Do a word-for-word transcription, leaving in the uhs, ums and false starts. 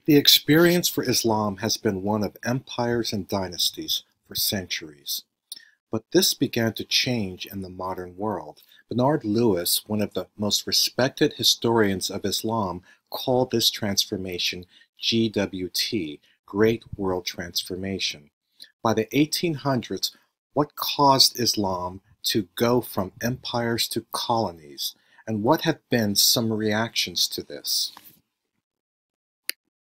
The experience for Islam has been one of empires and dynasties for centuries. But this began to change in the modern world. Bernard Lewis, one of the most respected historians of Islam, called this transformation G W T, Great World Transformation. By the eighteen hundreds, what caused Islam to go from empires to colonies, and what have been some reactions to this?